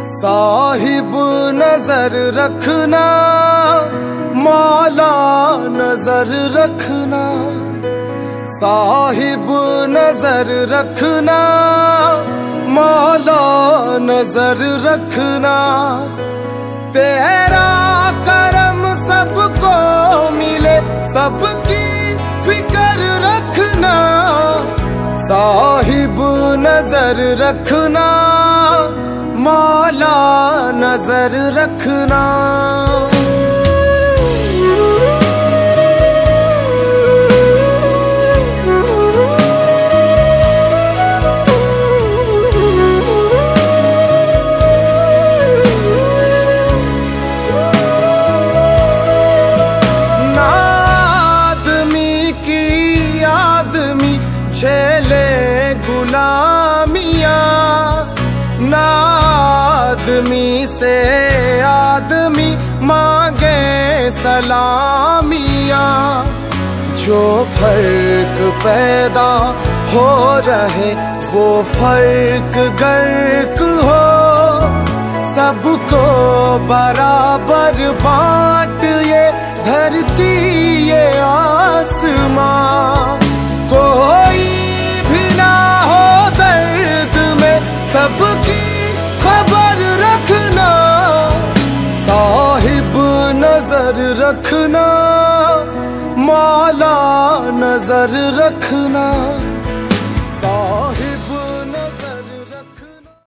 साहिब नजर रखना, मौला नजर रखना। साहिब नजर रखना, मौला नजर रखना। तेरा करम सबको मिले, सबकी फिक्र रखना। साहिब नजर रखना, मौला नजर रखना। ना आदमी की आदमी झेले गुलामियां, ना आदमी से आदमी मांगे सलामियां। जो फर्क पैदा हो रहे वो फर्क गर्क हो, सबको बराबर बांट ये धरती ये आसमां। कोई भी ना हो दर्द में, सबकी खबर रखना। साहिब नजर रखना, मौला नजर रखना।